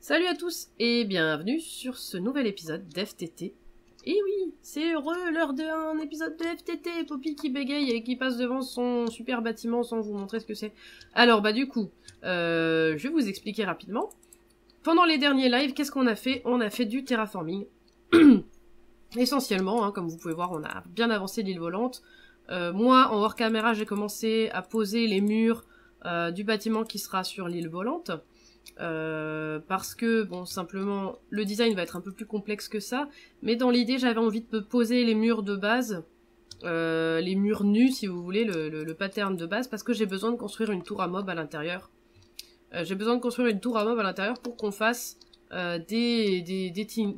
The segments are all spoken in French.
Salut à tous et bienvenue sur ce nouvel épisode d'FTT. Et oui, c'est heureux l'heure d'un épisode de FTT, Poppy qui bégaye et qui passe devant son super bâtiment sans vous montrer ce que c'est. Alors du coup, je vais vous expliquer rapidement. Pendant les derniers lives, qu'est-ce qu'on a fait? On a fait du terraforming. Essentiellement, hein, comme vous pouvez voir, on a bien avancé l'île volante. Moi, en hors caméra, j'ai commencé à poser les murs du bâtiment qui sera sur l'île volante. Parce que, bon, simplement, le design va être un peu plus complexe que ça, mais dans l'idée, j'avais envie de poser les murs de base, les murs nus, si vous voulez, le pattern de base, parce que j'ai besoin de construire une tour à mob à l'intérieur. J'ai besoin de construire une tour à mob à l'intérieur pour qu'on fasse des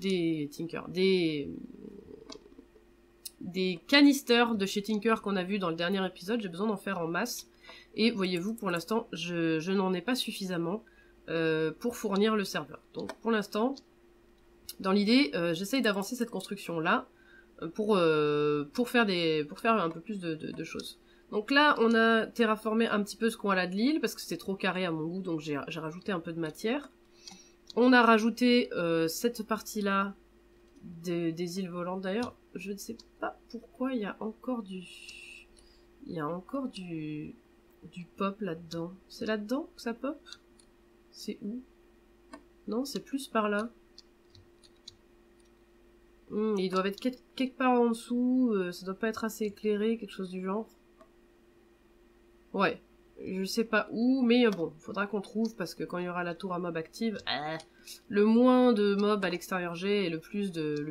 canisters de chez Tinker qu'on a vu dans le dernier épisode. J'ai besoin d'en faire en masse, et voyez-vous, pour l'instant, je n'en ai pas suffisamment pour fournir le serveur. Donc pour l'instant, dans l'idée, j'essaye d'avancer cette construction-là pour faire un peu plus de choses. Donc là, on a terraformé un petit peu ce coin-là de l'île, parce que c'était trop carré à mon goût, donc j'ai rajouté un peu de matière. On a rajouté cette partie-là des îles volantes. D'ailleurs, je ne sais pas pourquoi il y a encore du pop là-dedans. C'est là-dedans que ça pop? C'est où? Non, c'est plus par là. Ils doivent être quelque part en dessous. Ça doit pas être assez éclairé, quelque chose du genre. Ouais, je sais pas où, mais bon, faudra qu'on trouve, parce que quand il y aura la tour à mob active, le moins de mobs à l'extérieur j'ai, et le plus de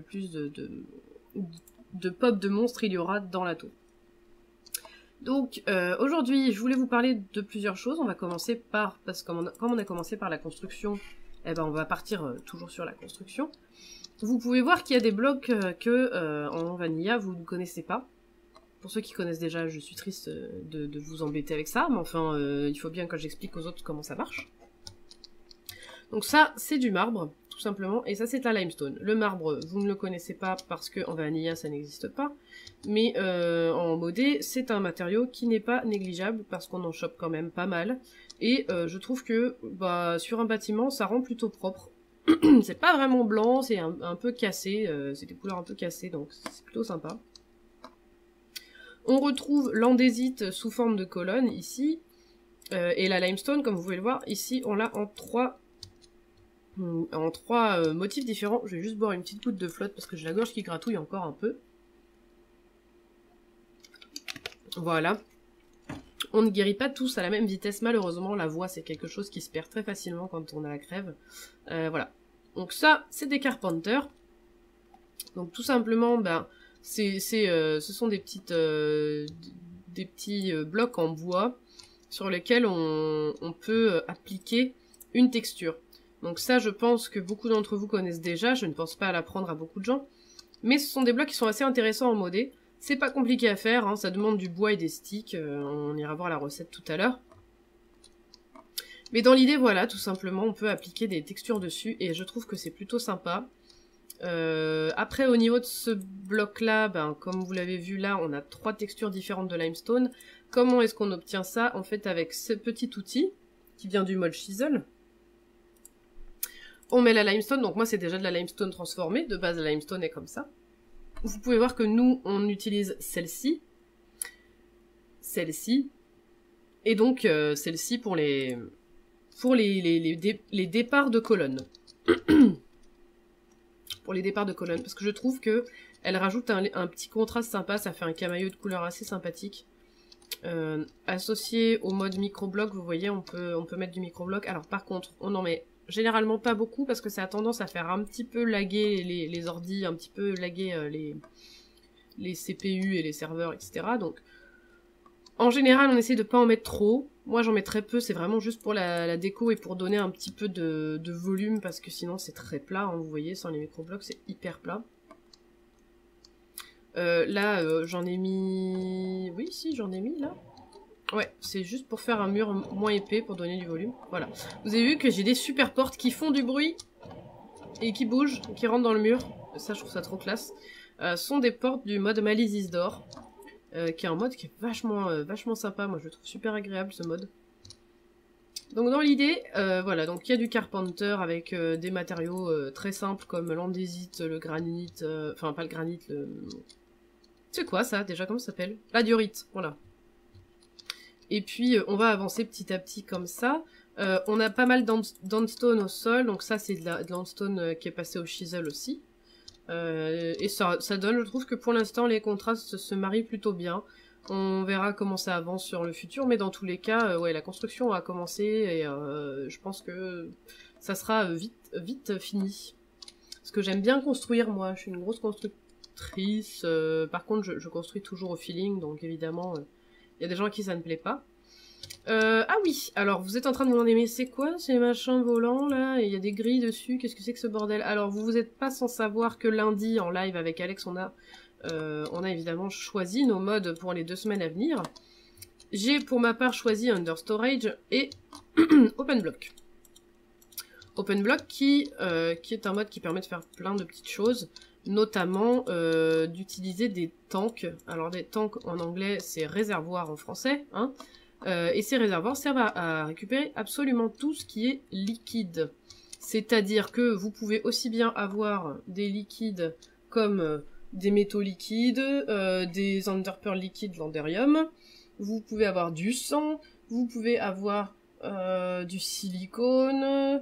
pop de monstres il y aura dans la tour. Donc aujourd'hui, je voulais vous parler de plusieurs choses. On va commencer par, parce que comme on a commencé par la construction, eh ben on va partir toujours sur la construction. Vous pouvez voir qu'il y a des blocs en Vanilla vous ne connaissez pas. Pour ceux qui connaissent déjà, je suis triste de vous embêter avec ça, mais enfin, il faut bien que j'explique aux autres comment ça marche. Donc ça, c'est du marbre, tout simplement, et ça c'est de la limestone. Le marbre, vous ne le connaissez pas parce qu'en Vanilla ça n'existe pas, mais en modé, c'est un matériau qui n'est pas négligeable parce qu'on en chope quand même pas mal, et je trouve que sur un bâtiment, ça rend plutôt propre. C'est pas vraiment blanc, c'est un peu cassé, c'est des couleurs un peu cassées, donc c'est plutôt sympa. On retrouve l'andésite sous forme de colonne ici, et la limestone, comme vous pouvez le voir, ici on l'a en trois motifs différents. Je vais juste boire une petite goutte de flotte parce que j'ai la gorge qui gratouille encore un peu. Voilà. On ne guérit pas tous à la même vitesse, malheureusement. La voix, c'est quelque chose qui se perd très facilement quand on a la crève. Voilà. Donc ça, c'est des carpenters. Donc tout simplement, ce sont des petits blocs en bois sur lesquels on peut appliquer une texture. Donc ça, je pense que beaucoup d'entre vous connaissent déjà, je ne pense pas à l'apprendre à beaucoup de gens, mais ce sont des blocs qui sont assez intéressants en modé. C'est pas compliqué à faire, hein, ça demande du bois et des sticks, on ira voir la recette tout à l'heure. Mais dans l'idée, voilà, tout simplement, on peut appliquer des textures dessus, et je trouve que c'est plutôt sympa. Après, au niveau de ce bloc-là, comme vous l'avez vu là, on a 3 textures différentes de limestone. Comment est-ce qu'on obtient ça? En fait, avec ce petit outil, qui vient du mode chisel. On met la limestone, donc moi c'est déjà de la limestone transformée, de base la limestone est comme ça. Vous pouvez voir que nous, on utilise celle-ci, et donc celle-ci pour les départs de colonnes. Pour les départs de colonnes, parce que je trouve que elle rajoute un petit contraste sympa, ça fait un camailleux de couleur assez sympathique. Associé au mode microbloc, vous voyez, on peut mettre du microbloc. Alors par contre, on en met généralement pas beaucoup parce que ça a tendance à faire un petit peu laguer les ordis, un petit peu laguer les CPU et les serveurs, etc. Donc en général, on essaie de pas en mettre trop. Moi, j'en mets très peu, c'est vraiment juste pour la déco et pour donner un petit peu de volume, parce que sinon c'est très plat, hein, vous voyez, sans les microblocs, c'est hyper plat. Là, j'en ai mis... Oui, si, j'en ai mis, là. Ouais, c'est juste pour faire un mur moins épais, pour donner du volume. Voilà. Vous avez vu que j'ai des super portes qui font du bruit, et qui bougent, qui rentrent dans le mur. Ça, je trouve ça trop classe. Ce sont des portes du mode Malice Isidore. Qui est un mode qui est vachement sympa, moi je le trouve super agréable ce mode. Donc dans l'idée, voilà, donc il y a du carpenter avec des matériaux très simples comme l'andésite, le granit, enfin pas le granit, le... C'est quoi ça déjà, comment ça s'appelle? La diorite, voilà. Et puis on va avancer petit à petit comme ça. On a pas mal d'andstone au sol, donc ça c'est de l'andstone qui est passé au chisel aussi. Et ça donne, je trouve que pour l'instant les contrastes se marient plutôt bien. On verra comment ça avance sur le futur, mais dans tous les cas, ouais, la construction a commencé et je pense que ça sera vite fini. Parce que j'aime bien construire, moi, je suis une grosse constructrice. Par contre, je construis toujours au feeling, donc évidemment, il y a des gens à qui ça ne plaît pas. Ah oui, alors vous êtes en train de vous demander, mais c'est quoi ces machins volants là? Et il y a des grilles dessus, qu'est-ce que c'est que ce bordel? Alors vous êtes pas sans savoir que lundi en live avec Alex on a évidemment choisi nos modes pour les 2 semaines à venir. J'ai pour ma part choisi Understorage et OpenBlock. OpenBlock qui est un mode qui permet de faire plein de petites choses, notamment d'utiliser des tanks. Alors des tanks en anglais c'est réservoir en français, hein. Et ces réservoirs servent à récupérer absolument tout ce qui est liquide. C'est-à-dire que vous pouvez aussi bien avoir des liquides comme des métaux liquides, des underpearl liquides Landerium, vous pouvez avoir du sang, vous pouvez avoir du silicone,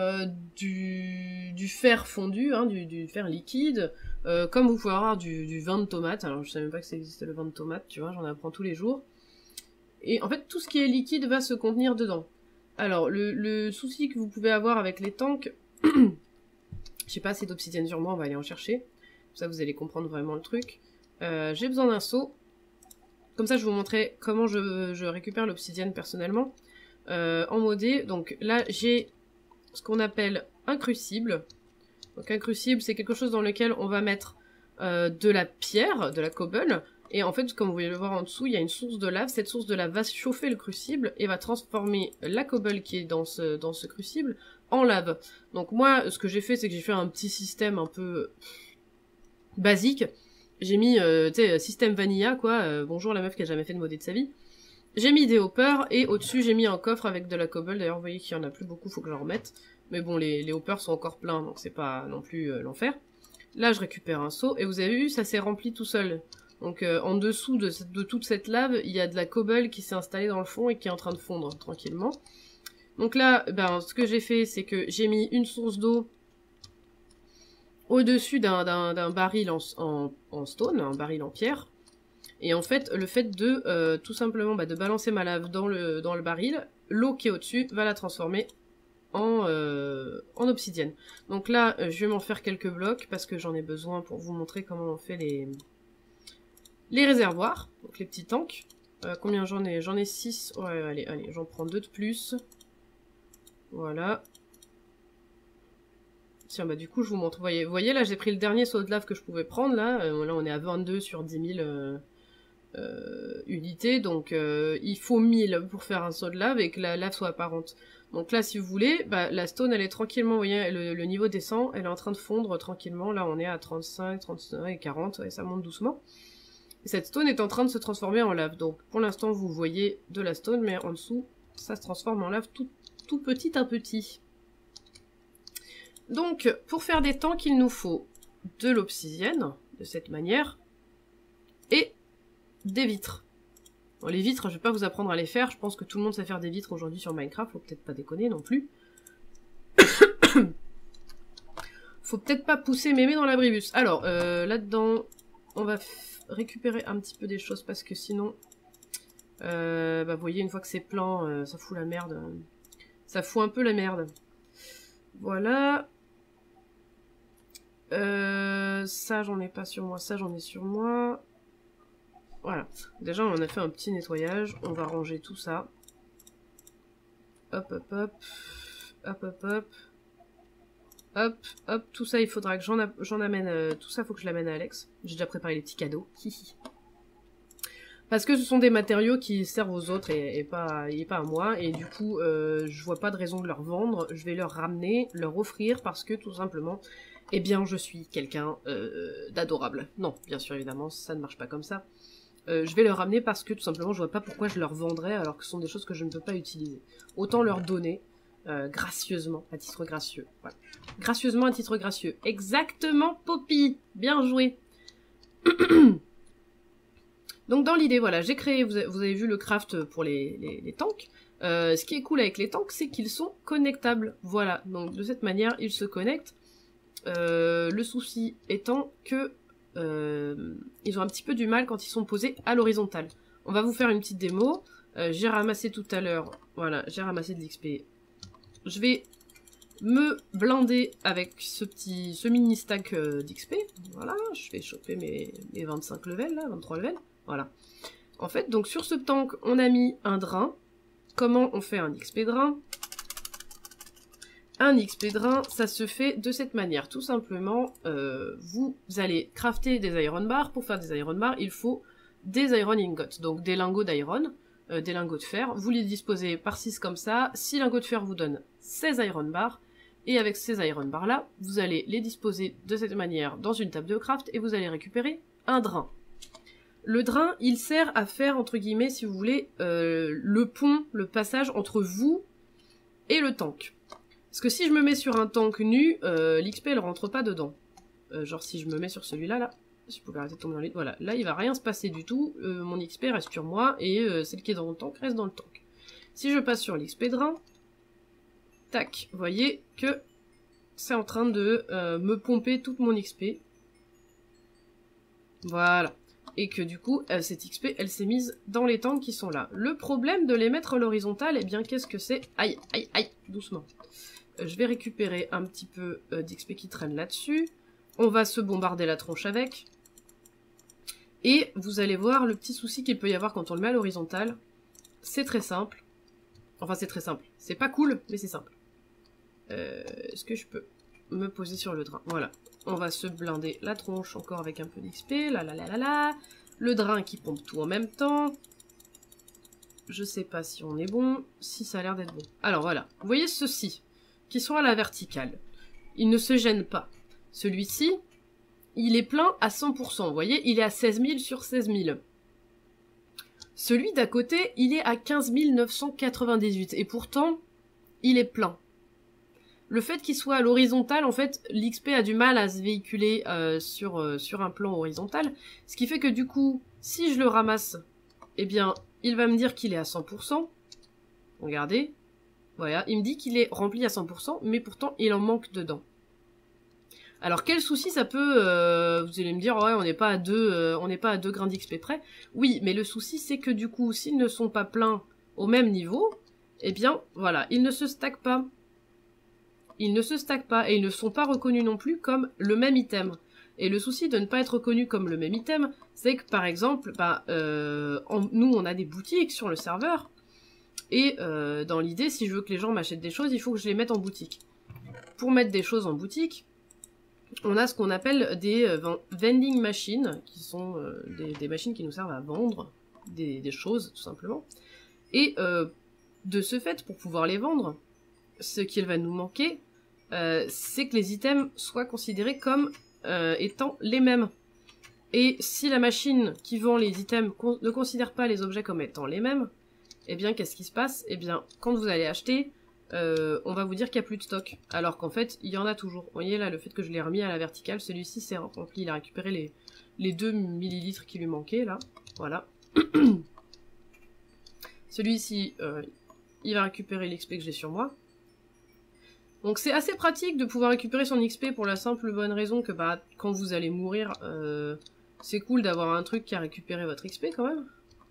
du fer fondu, hein, du fer liquide, comme vous pouvez avoir du vin de tomate. Alors je savais même pas que ça existait le vin de tomate, tu vois, j'en apprends tous les jours. Et en fait, tout ce qui est liquide va se contenir dedans. Alors, le souci que vous pouvez avoir avec les tanks... J'ai pas assez d'obsidienne sur moi, on va aller en chercher. Ça, vous allez comprendre vraiment le truc. J'ai besoin d'un seau. Comme ça, je vais vous montrer comment je récupère l'obsidienne personnellement. En modé, donc là, j'ai ce qu'on appelle un crucible. Donc un crucible, c'est quelque chose dans lequel on va mettre de la pierre, de la cobble. Et en fait, comme vous pouvez le voir en dessous, il y a une source de lave. Cette source de lave va chauffer le crucible et va transformer la cobble qui est dans ce crucible en lave. Donc moi, ce que j'ai fait, c'est que j'ai fait un petit système un peu basique. J'ai mis, tu sais, système vanilla, quoi. Bonjour la meuf qui a jamais fait de modé de sa vie. J'ai mis des hoppers et au-dessus, j'ai mis un coffre avec de la cobble. D'ailleurs, vous voyez qu'il y en a plus beaucoup, faut que j'en remette. Mais bon, les hoppers sont encore pleins, donc c'est pas non plus l'enfer. Là, je récupère un seau et vous avez vu, ça s'est rempli tout seul. Donc en dessous de toute cette lave, il y a de la cobble qui s'est installée dans le fond et qui est en train de fondre tranquillement. Donc là, ben, ce que j'ai fait, c'est que j'ai mis une source d'eau au-dessus d'un baril en stone, un baril en pierre. Et en fait, le fait de tout simplement de balancer ma lave dans le baril, l'eau qui est au-dessus va la transformer en obsidienne. Donc là, je vais m'en faire quelques blocs parce que j'en ai besoin pour vous montrer comment on fait les réservoirs, donc les petits tanks. Combien j'en ai? J'en ai 6. Ouais, allez, j'en prends 2 de plus. Voilà. Tiens, bah du coup, je vous montre. Vous voyez là, j'ai pris le dernier seau de lave que je pouvais prendre, là. Là, on est à 22 sur 10 000 unités, donc il faut 1000 pour faire un seau de lave et que la lave soit apparente. Donc là, si vous voulez, bah, la stone, elle est tranquillement, vous voyez, le niveau descend, elle est en train de fondre tranquillement. Là, on est à 35, 39 et 40, ouais, ça monte doucement. Cette stone est en train de se transformer en lave. Donc pour l'instant vous voyez de la stone, mais en dessous ça se transforme en lave tout petit à petit. Donc pour faire des tanks il nous faut de l'obsidienne, de cette manière, et des vitres. Bon, les vitres je vais pas vous apprendre à les faire, je pense que tout le monde sait faire des vitres aujourd'hui sur Minecraft, faut peut-être pas déconner non plus. Faut peut-être pas pousser mémé dans l'abribus. Alors là-dedans on va récupérer un petit peu des choses parce que sinon bah vous voyez une fois que c'est plein ça fout la merde, ça fout un peu la merde. Voilà, ça j'en ai pas sur moi, ça j'en ai sur moi. Voilà, déjà on a fait un petit nettoyage, on va ranger tout ça. Hop hop hop, hop hop hop, hop hop, tout ça il faudra que j'en amène, tout ça faut que je l'amène à Alex. J'ai déjà préparé les petits cadeaux, hihi. Parce que ce sont des matériaux qui servent aux autres et pas à moi, et du coup je vois pas de raison de leur vendre, je vais leur ramener, leur offrir, parce que tout simplement, eh bien je suis quelqu'un d'adorable. Non, bien sûr évidemment, ça ne marche pas comme ça. je vais leur ramener parce que tout simplement je vois pas pourquoi je leur vendrais alors que ce sont des choses que je ne peux pas utiliser. Autant leur donner gracieusement, à titre gracieux. Voilà. Gracieusement à titre gracieux. Exactement, Poppy. Bien joué. Donc dans l'idée, voilà, j'ai créé, vous avez vu le craft pour les tanks. Ce qui est cool avec les tanks, c'est qu'ils sont connectables. Voilà, donc de cette manière, ils se connectent. Le souci étant que ils ont un petit peu du mal quand ils sont posés à l'horizontale. On va vous faire une petite démo. J'ai ramassé tout à l'heure, voilà, j'ai ramassé de l'XP. Je vais me blinder avec ce mini stack d'XP. Voilà, je vais choper mes 25 levels là, 23 levels. Voilà. En fait, donc sur ce tank, on a mis un drain. Comment on fait un XP drain? Un XP drain, ça se fait de cette manière. Tout simplement, vous allez crafter des iron bars. Pour faire des iron bars, il faut des iron ingots, donc des lingots d'iron, des lingots de fer. Vous les disposez par 6 comme ça. 6 lingots de fer vous donnent 16 iron bars. Et avec ces iron bars là, vous allez les disposer de cette manière dans une table de craft et vous allez récupérer un drain. Le drain, il sert à faire, entre guillemets, si vous voulez, le pont, le passage entre vous et le tank. Parce que si je me mets sur un tank nu, l'XP elle rentre pas dedans. Genre si je me mets sur celui-là, là, si vous pouvez arrêter de tomber dans les... Voilà, là il va rien se passer du tout, mon XP reste sur moi et celle qui est dans le tank reste dans le tank. Si je passe sur l'XP drain, tac, vous voyez que c'est en train de me pomper toute mon XP. Voilà. Et que du coup, cette XP, elle s'est mise dans les tanks qui sont là. Le problème de les mettre à l'horizontale, eh bien, qu'est-ce que c'est? Aïe, aïe, aïe, doucement. Je vais récupérer un petit peu d'XP qui traîne là-dessus. On va se bombarder la tronche avec. Et vous allez voir le petit souci qu'il peut y avoir quand on le met à l'horizontale. C'est très simple. Enfin, c'est très simple. C'est pas cool, mais c'est simple. Est-ce que je peux me poser sur le drain? Voilà. On va se blinder la tronche encore avec un peu d'XP. Là, là, là, là, là. Le drain qui pompe tout en même temps. Je sais pas si on est bon. Si ça a l'air d'être bon. Alors voilà. Vous voyez ceux-ci qui sont à la verticale. Ils ne se gênent pas. Celui-ci, il est plein à 100%. Vous voyez, il est à 16 000 sur 16 000. Celui d'à côté, il est à 15 998. Et pourtant, il est plein. Le fait qu'il soit à l'horizontale, en fait, l'XP a du mal à se véhiculer sur un plan horizontal. Ce qui fait que du coup, si je le ramasse, eh bien, il va me dire qu'il est à 100%. Regardez. Voilà, il me dit qu'il est rempli à 100%, mais pourtant, il en manque dedans. Alors, quel souci ça peut... vous allez me dire, ouais, on n'est pas à 2 grains d'XP près. Oui, mais le souci, c'est que du coup, s'ils ne sont pas pleins au même niveau, eh bien, voilà, ils ne se stackent pas. Ils ne se stackent pas et ils ne sont pas reconnus non plus comme le même item. Et le souci de ne pas être reconnu comme le même item, c'est que par exemple, nous on a des boutiques sur le serveur, et dans l'idée, si je veux que les gens m'achètent des choses, il faut que je les mette en boutique. Pour mettre des choses en boutique, on a ce qu'on appelle des vending machines, qui sont des machines qui nous servent à vendre des choses, tout simplement. Et de ce fait, pour pouvoir les vendre, ce qu'il va nous manquer, c'est que les items soient considérés comme étant les mêmes. Et si la machine qui vend les items ne considère pas les objets comme étant les mêmes, eh bien qu'est-ce qui se passe? Eh bien, quand vous allez acheter, on va vous dire qu'il n'y a plus de stock. Alors qu'en fait, il y en a toujours. Vous voyez là, le fait que je l'ai remis à la verticale, celui-ci c'est rempli, il a récupéré les 2 millilitres qui lui manquaient là. Voilà. Celui-ci, il va récupérer l'XP que j'ai sur moi. Donc c'est assez pratique de pouvoir récupérer son XP pour la simple bonne raison que bah quand vous allez mourir, c'est cool d'avoir un truc qui a récupéré votre XP quand même.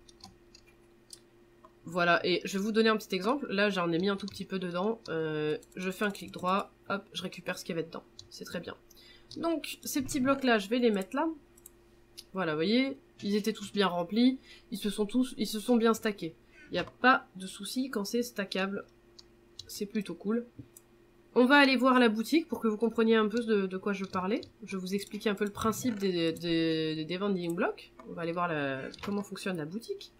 Voilà, et je vais vous donner un petit exemple. Là j'en ai mis un tout petit peu dedans. Je fais un clic droit, hop, je récupère ce qu'il y avait dedans. C'est très bien. Donc ces petits blocs là, je vais les mettre là. Voilà, vous voyez, ils étaient tous bien remplis. Ils se sont bien stackés. Il n'y a pas de souci quand c'est stackable. C'est plutôt cool. On va aller voir la boutique pour que vous compreniez un peu de quoi je parlais. Je vais vous expliquer un peu le principe des vending blocks. On va aller voir comment fonctionne la boutique.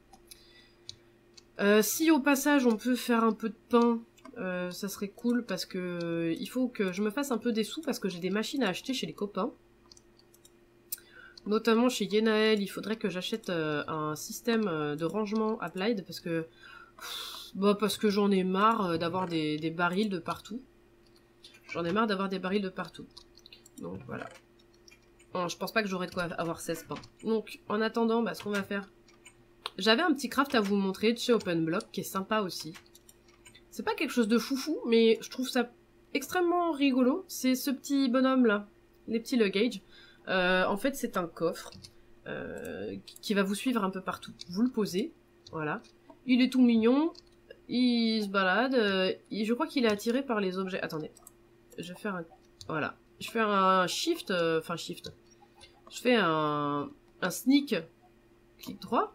Si au passage on peut faire un peu de pain, ça serait cool parce que il faut que je me fasse un peu des sous parce que j'ai des machines à acheter chez les copains. Notamment chez Yenael, il faudrait que j'achète un système de rangement Applied parce que j'en ai marre d'avoir des barils de partout. J'en ai marre d'avoir des barils de partout. Donc voilà. Bon, je pense pas que j'aurai de quoi avoir 16 pains. Donc en attendant, ce qu'on va faire... J'avais un petit craft à vous montrer de chez OpenBlock qui est sympa aussi. C'est pas quelque chose de foufou, mais je trouve ça extrêmement rigolo. C'est ce petit bonhomme là, les petits luggage. En fait, c'est un coffre qui va vous suivre un peu partout. Vous le posez, voilà. Il est tout mignon, il se balade. Je crois qu'il est attiré par les objets. Attendez, je vais faire un... Voilà. Je fais un shift, shift. Je fais un sneak, clic droit.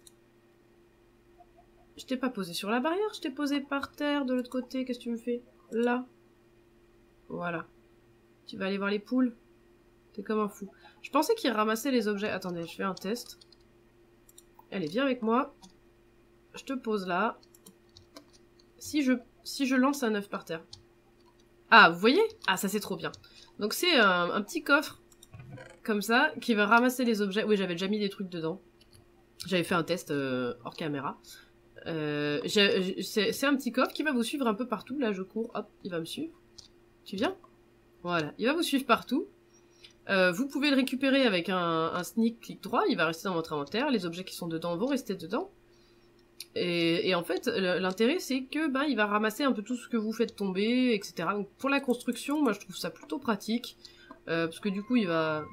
Je t'ai pas posé sur la barrière, je t'ai posé par terre de l'autre côté. Qu'est-ce que tu me fais? Là. Voilà. Tu vas aller voir les poules. T'es comme un fou. Je pensais qu'il ramassait les objets. Attendez, je fais un test. Allez, viens avec moi. Je te pose là. Si je lance un œuf par terre. Ah, vous voyez? Ah, ça c'est trop bien. Donc c'est un petit coffre. Comme ça, qui va ramasser les objets. Oui, j'avais déjà mis des trucs dedans. J'avais fait un test hors caméra. C'est un petit coffre qui va vous suivre un peu partout. Là, je cours. Hop, il va me suivre. Tu viens? Voilà, il va vous suivre partout. Vous pouvez le récupérer avec un sneak clic droit, il va rester dans votre inventaire, les objets qui sont dedans vont rester dedans. Et en fait, l'intérêt c'est que il va ramasser un peu tout ce que vous faites tomber, etc. Donc pour la construction, moi je trouve ça plutôt pratique, parce que du coup il va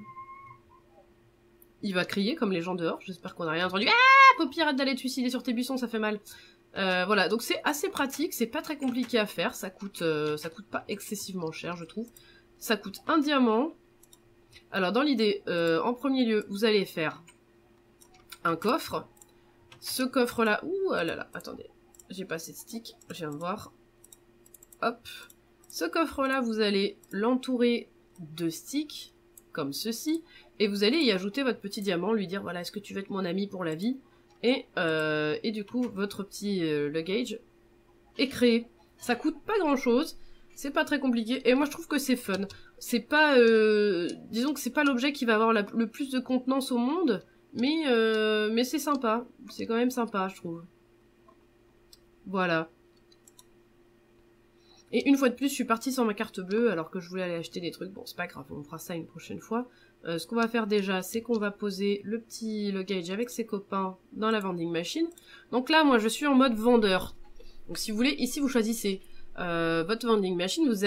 crier comme les gens dehors, j'espère qu'on n'a rien entendu. Ah, Poppy, arrête d'aller te suicider sur tes buissons, ça fait mal. Voilà, donc c'est assez pratique, c'est pas très compliqué à faire, ça coûte pas excessivement cher je trouve. Ça coûte un diamant. Alors dans l'idée, en premier lieu, vous allez faire un coffre. Ce coffre là, ouh là là, attendez, j'ai pas assez de stick, je viens de voir. Hop, ce coffre là, vous allez l'entourer de sticks, comme ceci, et vous allez y ajouter votre petit diamant, lui dire voilà, est-ce que tu veux être mon ami pour la vie? Et du coup, votre petit luggage est créé. Ça coûte pas grand chose, c'est pas très compliqué, et moi je trouve que c'est fun. C'est pas, disons que c'est pas l'objet qui va avoir le plus de contenance au monde, mais c'est sympa. C'est quand même sympa, je trouve. Voilà. Et une fois de plus, je suis partie sans ma carte bleue, alors que je voulais aller acheter des trucs. Bon, c'est pas grave, on fera ça une prochaine fois. Ce qu'on va faire déjà, c'est qu'on va poser le petit luggage avec ses copains dans la vending machine. Donc là, moi, je suis en mode vendeur. Donc si vous voulez, ici, vous choisissez votre vending machine, vous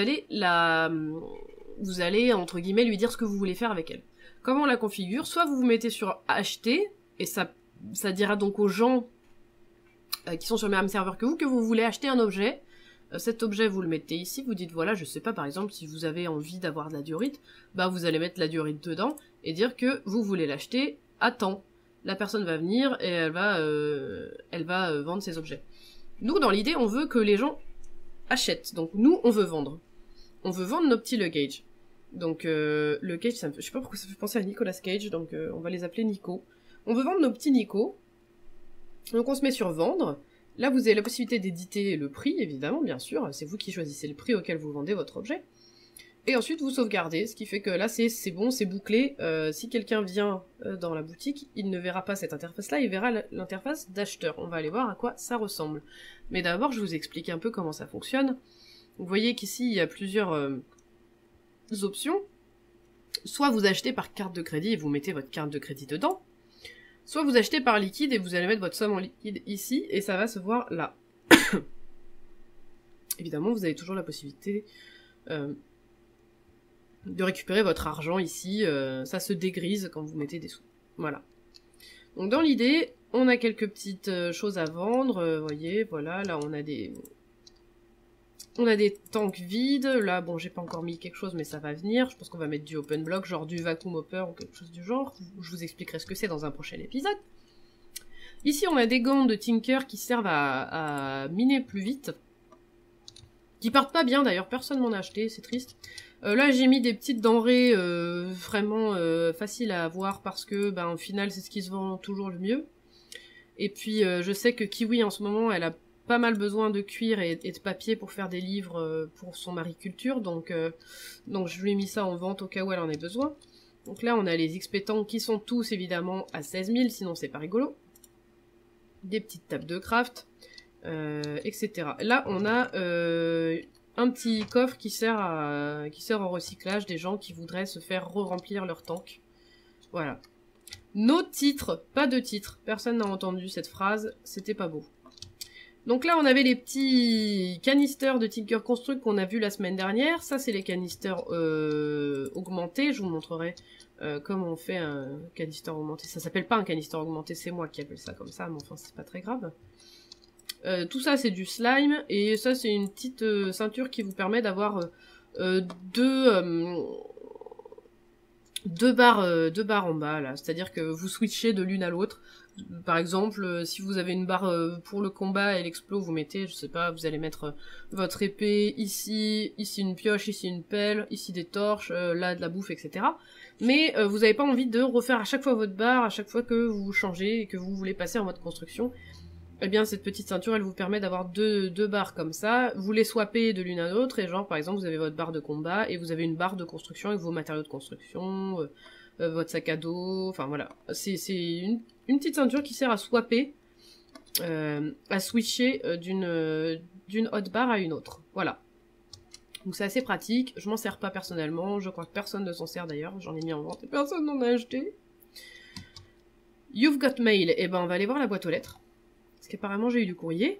allez, entre guillemets, lui dire ce que vous voulez faire avec elle. Comment on la configure? Soit vous vous mettez sur acheter, et ça dira donc aux gens qui sont sur le même serveur que vous voulez acheter un objet. Cet objet, vous le mettez ici, vous dites voilà, je sais pas, par exemple, si vous avez envie d'avoir de la diorite, vous allez mettre la diorite dedans, et dire que vous voulez l'acheter à temps. La personne va venir, et elle va vendre ses objets. Nous, dans l'idée, on veut que les gens achètent, donc nous, on veut vendre. On veut vendre nos petits luggage. Donc le Cage, je sais pas pourquoi ça fait penser à Nicolas Cage, donc on va les appeler Nico. On veut vendre nos petits Nico. Donc on se met sur vendre. Là vous avez la possibilité d'éditer le prix, évidemment, bien sûr. C'est vous qui choisissez le prix auquel vous vendez votre objet. Et ensuite vous sauvegardez, ce qui fait que là c'est bon, c'est bouclé. Si quelqu'un vient dans la boutique, il ne verra pas cette interface-là, il verra l'interface d'acheteur. On va aller voir à quoi ça ressemble. Mais d'abord je vous explique un peu comment ça fonctionne. Vous voyez qu'ici il y a plusieurs options. Soit vous achetez par carte de crédit et vous mettez votre carte de crédit dedans, soit vous achetez par liquide et vous allez mettre votre somme en liquide ici et ça va se voir là. Évidemment, vous avez toujours la possibilité de récupérer votre argent ici, ça se dégrise quand vous mettez des sous. Voilà. Donc dans l'idée, on a quelques petites choses à vendre, vous voyez, voilà, là on a des tanks vides, là bon j'ai pas encore mis quelque chose mais ça va venir, je pense qu'on va mettre du open block, genre du vacuum hopper ou quelque chose du genre, je vous expliquerai ce que c'est dans un prochain épisode. Ici on a des gants de Tinker qui servent à miner plus vite, qui partent pas bien d'ailleurs, personne m'en a acheté, c'est triste. Là j'ai mis des petites denrées vraiment faciles à avoir parce que au final c'est ce qui se vend toujours le mieux. Et puis je sais que Kiwi en ce moment elle a pas mal besoin de cuir et de papier pour faire des livres pour son mariculture, donc je lui ai mis ça en vente au cas où elle en ait besoin. Donc là, on a les expétants qui sont tous évidemment à 16 000, sinon c'est pas rigolo. Des petites tables de craft, etc. Là, on a un petit coffre qui sert au recyclage des gens qui voudraient se faire re-remplir leur tank. Voilà. Nos titres, pas de titres. Personne n'a entendu cette phrase, c'était pas beau. Donc là, on avait les petits canisters de Tinker Construct qu'on a vu la semaine dernière. Ça, c'est les canisters augmentés. Je vous montrerai comment on fait un canister augmenté. Ça s'appelle pas un canister augmenté, c'est moi qui appelle ça comme ça, mais enfin, c'est pas très grave. Tout ça, c'est du slime. Et ça, c'est une petite ceinture qui vous permet d'avoir deux barres en bas, là. C'est-à-dire que vous switchez de l'une à l'autre. Par exemple, si vous avez une barre pour le combat et l'explo, vous mettez, je sais pas, vous allez mettre votre épée ici une pioche, ici une pelle, ici des torches, là de la bouffe, etc. Mais vous n'avez pas envie de refaire à chaque fois votre barre, à chaque fois que vous changez et que vous voulez passer en mode construction. Eh bien, cette petite ceinture, elle vous permet d'avoir deux barres comme ça. Vous les swappez de l'une à l'autre, et genre, par exemple, vous avez votre barre de combat, et vous avez une barre de construction avec vos matériaux de construction, votre sac à dos, enfin voilà. C'est une petite ceinture qui sert à swapper, à switcher d'une hotbar à une autre. Voilà. Donc c'est assez pratique, je m'en sers pas personnellement, je crois que personne ne s'en sert d'ailleurs, j'en ai mis en vente et personne n'en a acheté. You've got mail, et ben on va aller voir la boîte aux lettres. Parce qu'apparemment j'ai eu du courrier.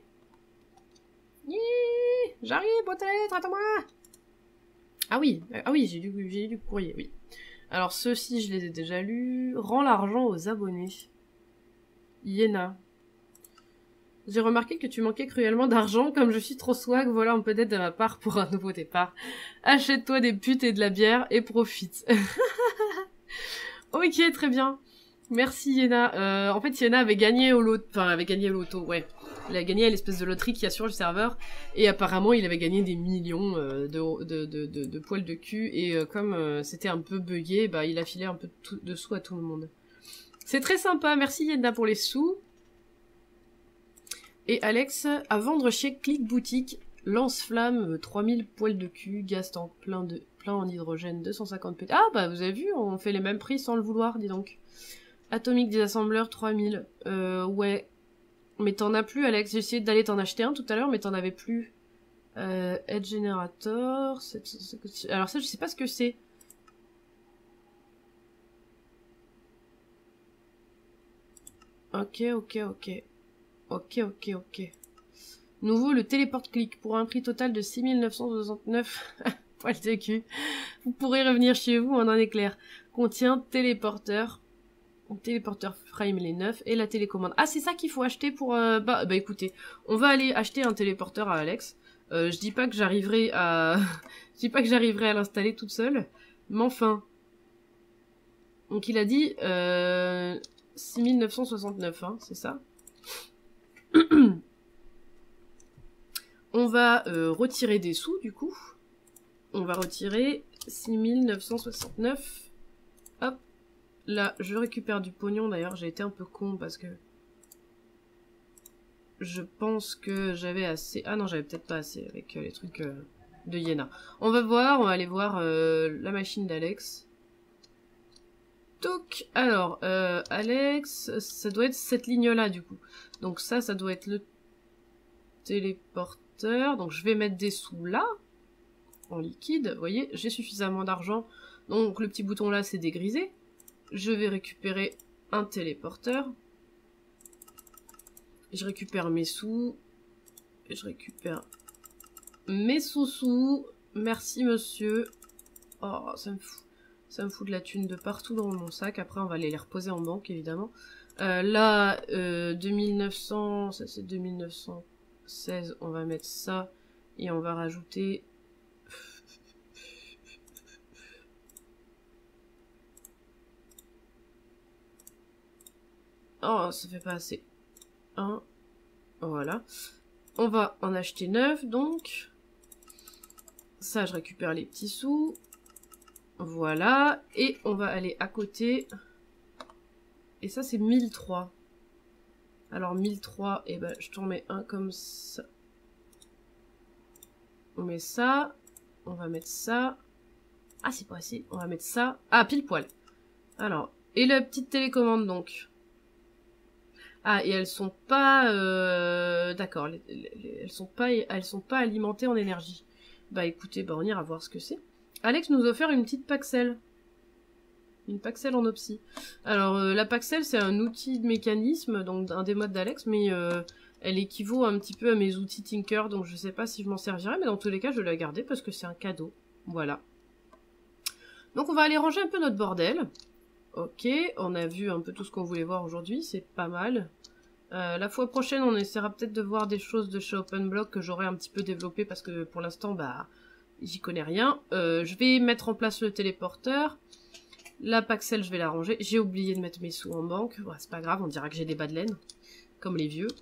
J'arrive, boîte aux lettres, attends-moi. Ah oui, j'ai eu du courrier, oui. Alors ceux-ci, je les ai déjà lus. Rends l'argent aux abonnés. Iena. J'ai remarqué que tu manquais cruellement d'argent, comme je suis trop swag, voilà un peu d'aide de ma part pour un nouveau départ. Achète-toi des putes et de la bière et profite. Ok, très bien. Merci Iena. En fait, Iena avait gagné au loto, ouais. Il a gagné à l'espèce de loterie qu'il y a sur le serveur, et apparemment il avait gagné des millions de poils de cul, et comme c'était un peu buggé, bah il a filé un peu de sous à tout le monde. C'est très sympa, merci Iena pour les sous. Et Alex, à vendre chez Click Boutique, lance-flamme, 3000 poils de cul, gaz tank plein en hydrogène, 250 pt. Ah bah vous avez vu, on fait les mêmes prix sans le vouloir, dis donc. Atomique désassembleur, 3000. Ouais. Mais t'en as plus, Alex. J'ai essayé d'aller t'en acheter un tout à l'heure, mais t'en avais plus. Edge Generator. Alors ça, je sais pas ce que c'est. Ok. Nouveau, le téléporte-clic. Pour un prix total de 6969 poils de cul. Vous pourrez revenir chez vous en un éclair. Contient téléporteur. Téléporteur frame les 9 et la télécommande. Ah, c'est ça qu'il faut acheter pour... Bah écoutez, on va aller acheter un téléporteur à Alex. Je dis pas que j'arriverai à... je dis pas que j'arriverai à l'installer toute seule. Mais enfin... Donc il a dit 6969, hein, c'est ça. On va retirer des sous, du coup. On va retirer 6969. Hop. Là, je récupère du pognon, d'ailleurs, j'ai été un peu con parce que... Je pense que j'avais assez... Ah non, j'avais peut-être pas assez avec les trucs de Iena. On va voir, on va aller voir la machine d'Alex. Toc. Alors, Alex, ça doit être cette ligne-là, du coup. Donc ça doit être le téléporteur. Donc je vais mettre des sous là, en liquide. Vous voyez, j'ai suffisamment d'argent. Donc le petit bouton là, c'est dégrisé. Je vais récupérer un téléporteur. Je récupère mes sous. Je récupère mes sous-sous. Merci monsieur. Oh, ça me fout de la thune de partout dans mon sac. Après, on va aller les reposer en banque, évidemment. Là, 2900, ça c'est 2916. On va mettre ça. Et on va rajouter... Oh, ça fait pas assez. 1. Voilà. On va en acheter 9, donc. Ça, je récupère les petits sous. Voilà. Et on va aller à côté. Et ça, c'est 1003. Alors, 1003, et ben, je t'en mets un comme ça. On met ça. On va mettre ça. Ah, c'est pas assez. On va mettre ça. Ah, pile poil. Alors, et la petite télécommande donc. Ah, et elles sont pas... D'accord, elles sont pas alimentées en énergie. Bah écoutez, bah on ira voir ce que c'est. Alex nous a offert une petite Paxel. Une Paxel en Opsy. Alors, la Paxel, c'est un outil de mécanisme, donc un des modes d'Alex, mais elle équivaut un petit peu à mes outils Tinker, donc je sais pas si je m'en servirai, mais dans tous les cas, je vais la garder parce que c'est un cadeau. Voilà. Donc on va aller ranger un peu notre bordel. Ok, on a vu un peu tout ce qu'on voulait voir aujourd'hui, c'est pas mal. La fois prochaine, on essaiera peut-être de voir des choses de chez OpenBlock que j'aurai un petit peu développé parce que pour l'instant, bah, j'y connais rien. Je vais mettre en place le téléporteur. La Paxel, je vais la ranger. J'ai oublié de mettre mes sous en banque. Ouais, c'est pas grave, on dira que j'ai des bas de laine. Comme les vieux.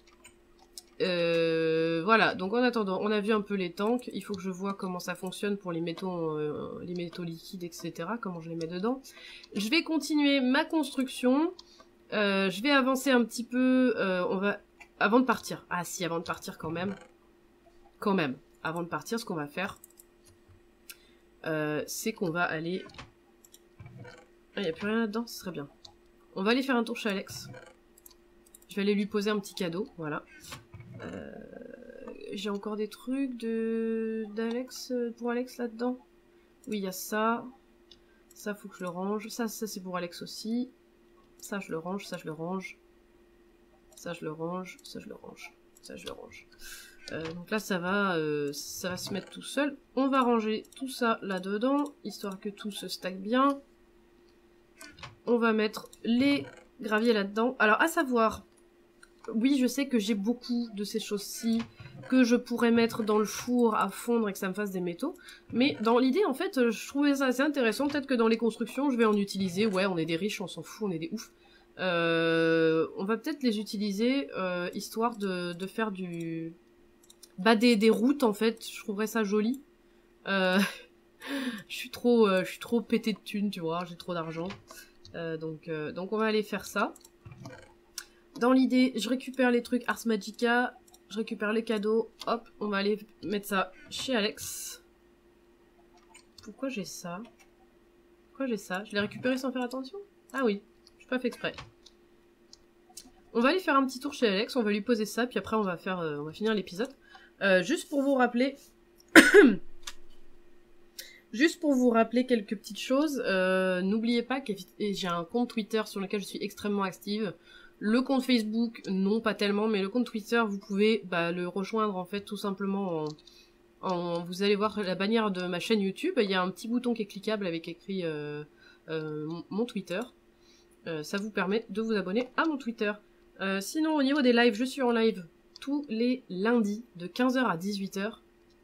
Voilà, donc en attendant, on a vu un peu les tanks. Il faut que je vois comment ça fonctionne pour les métaux liquides, etc. Comment je les mets dedans. Je vais continuer ma construction. Je vais avancer un petit peu. On va... Avant de partir. Ah si, avant de partir quand même. Quand même. Avant de partir, ce qu'on va faire, c'est qu'on va aller... Ah, il n'y a plus rien là-dedans, ce serait bien. On va aller faire un tour chez Alex. Je vais aller lui poser un petit cadeau, voilà. J'ai encore des trucs d'Alex pour Alex là-dedans. Oui, il y a ça. Ça, faut que je le range. Ça c'est pour Alex aussi. Ça, je le range, ça, je le range. Ça, je le range, ça, je le range. Ça, je le range. Donc là, ça va se mettre tout seul. On va ranger tout ça là-dedans, histoire que tout se stack bien. On va mettre les graviers là-dedans. Alors, à savoir, oui, je sais que j'ai beaucoup de ces choses-ci que je pourrais mettre dans le four à fondre et que ça me fasse des métaux. Mais dans l'idée, en fait, je trouvais ça assez intéressant. Peut-être que dans les constructions, je vais en utiliser. Ouais, on est des riches, on s'en fout, on est des oufs. On va peut-être les utiliser, histoire de faire du... Bah, des routes, en fait. Je trouverais ça joli. Je suis trop pété de thunes, tu vois. J'ai trop d'argent. Donc on va aller faire ça. Dans l'idée, je récupère les trucs Ars Magica, je récupère les cadeaux, hop, on va aller mettre ça chez Alex. Pourquoi j'ai ça? Pourquoi j'ai ça? Je l'ai récupéré sans faire attention? Ah oui, je n'ai pas fait exprès. On va aller faire un petit tour chez Alex, on va lui poser ça, puis après on va finir l'épisode. Juste pour vous rappeler... Juste pour vous rappeler quelques petites choses, n'oubliez pas que j'ai un compte Twitter sur lequel je suis extrêmement active. Le compte Facebook, non pas tellement, mais le compte Twitter, vous pouvez le rejoindre en fait tout simplement vous allez voir la bannière de ma chaîne YouTube, il y a un petit bouton qui est cliquable avec écrit mon Twitter. Ça vous permet de vous abonner à mon Twitter. Sinon au niveau des lives, je suis en live tous les lundis de 15h à 18h.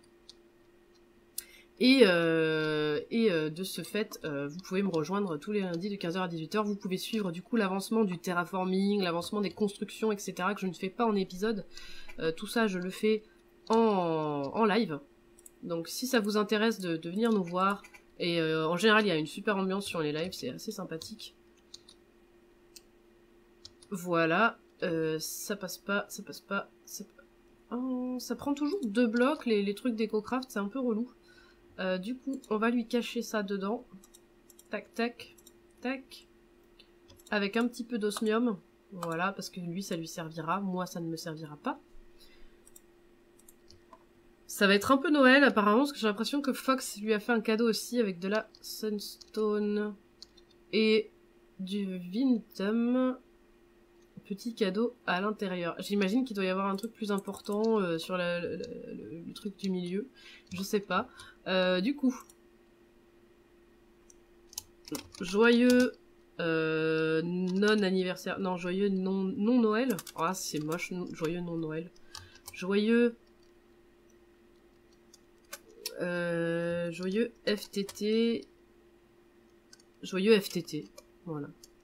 Et de ce fait, vous pouvez me rejoindre tous les lundis de 15h à 18h. Vous pouvez suivre du coup l'avancement du terraforming, l'avancement des constructions, etc. que je ne fais pas en épisode. Tout ça, je le fais en live. Donc si ça vous intéresse de venir nous voir, et en général, il y a une super ambiance sur les lives, c'est assez sympathique. Voilà, ça passe pas, ça passe pas. Oh, ça prend toujours 2 blocs, les trucs d'EcoCraft, c'est un peu relou. Du coup, on va lui cacher ça dedans. Tac, tac, tac. Avec un petit peu d'osmium. Voilà, parce que lui, ça lui servira. Moi, ça ne me servira pas. Ça va être un peu Noël, apparemment, parce que j'ai l'impression que Fox lui a fait un cadeau aussi avec de la Sunstone et du Vintum. Petit cadeau à l'intérieur. J'imagine qu'il doit y avoir un truc plus important sur le truc du milieu. Je sais pas. Du coup, joyeux non-anniversaire. Non, joyeux non-Noël. Ah, c'est moche. Joyeux non-Noël. Joyeux... joyeux FTT. Joyeux FTT. Voilà.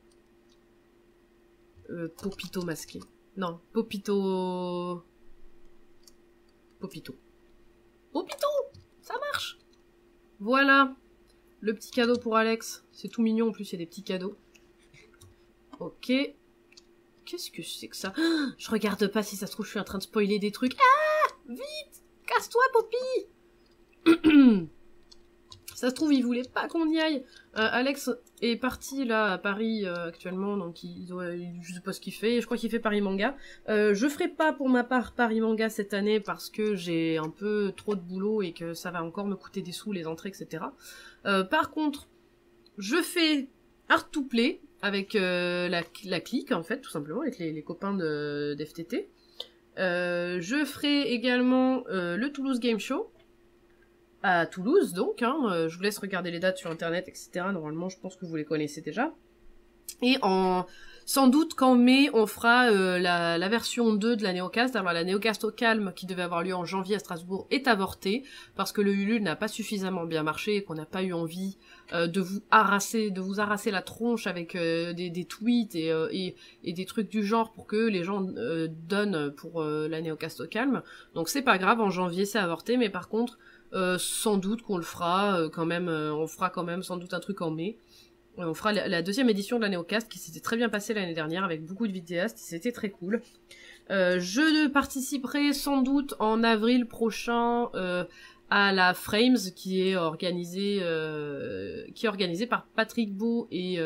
Popito masqué. Non, Popito... Popito. Popito! Ça marche! Voilà. Le petit cadeau pour Alex. C'est tout mignon, en plus, il y a des petits cadeaux. Ok. Qu'est-ce que c'est que ça? Je regarde pas, si ça se trouve, je suis en train de spoiler des trucs. Ah! Vite! Casse-toi, Poppy! Ça se trouve, il voulait pas qu'on y aille. Alex est parti là à Paris actuellement, donc je sais pas ce qu'il fait. Je crois qu'il fait Paris Manga. Je ferai pas pour ma part Paris Manga cette année parce que j'ai un peu trop de boulot et que ça va encore me coûter des sous, les entrées, etc. Par contre, je fais Art to Play avec la clique en fait, tout simplement, avec les copains d'FTT. Je ferai également le Toulouse Game Show. À Toulouse, donc, hein, je vous laisse regarder les dates sur internet, etc. Normalement, je pense que vous les connaissez déjà. Et sans doute qu'en mai, on fera la version 2 de la Néocast. Alors la Néocast au calme, qui devait avoir lieu en janvier à Strasbourg, est avortée, parce que le Ulule n'a pas suffisamment bien marché, et qu'on n'a pas eu envie de vous arraser la tronche avec des tweets et des trucs du genre pour que les gens donnent pour la Néocast au calme. Donc c'est pas grave, en janvier c'est avorté, mais par contre, sans doute qu'on le fera quand même, on fera quand même sans doute un truc en mai. On fera la deuxième édition de la Néocast qui s'était très bien passée l'année dernière avec beaucoup de vidéastes, c'était très cool. Je participerai sans doute en avril prochain à la Frames qui est organisée par Patrick Beau et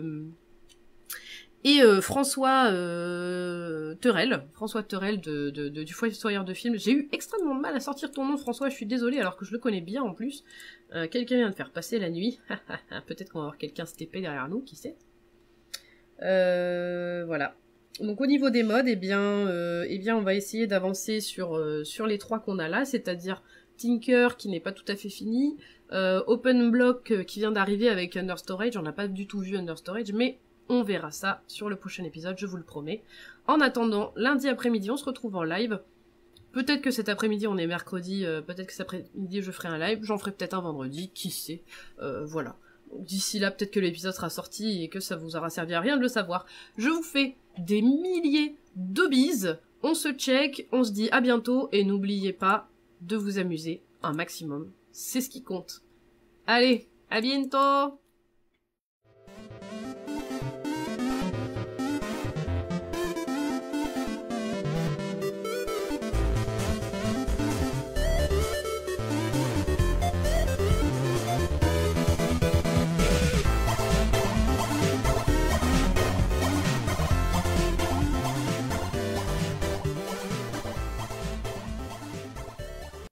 François Terrel du Fossoyeur de films. J'ai eu extrêmement de mal à sortir ton nom, François, je suis désolée, alors que je le connais bien en plus. Quelqu'un vient de faire passer la nuit. Peut-être qu'on va avoir quelqu'un STP derrière nous, qui sait. Voilà. Donc au niveau des modes, eh bien on va essayer d'avancer sur les 3 qu'on a là, c'est-à-dire Tinker qui n'est pas tout à fait fini, Open Block qui vient d'arriver avec Under Storage, on n'a pas du tout vu Under Storage, mais on verra ça sur le prochain épisode, je vous le promets. En attendant, lundi après-midi, on se retrouve en live. Peut-être que cet après-midi, on est mercredi, peut-être que cet après-midi, je ferai un live. J'en ferai peut-être un vendredi, qui sait. Voilà. D'ici là, peut-être que l'épisode sera sorti et que ça vous aura servi à rien de le savoir. Je vous fais des milliers de bises. On se check, on se dit à bientôt. Et n'oubliez pas de vous amuser un maximum. C'est ce qui compte. Allez, à bientôt!